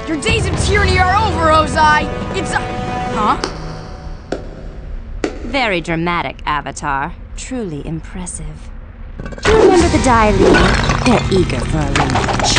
Your days of tyranny are over, Ozai! It's a... Huh? Very dramatic, Avatar. Truly impressive. Do you remember the Dai Li? They're eager for a rematch.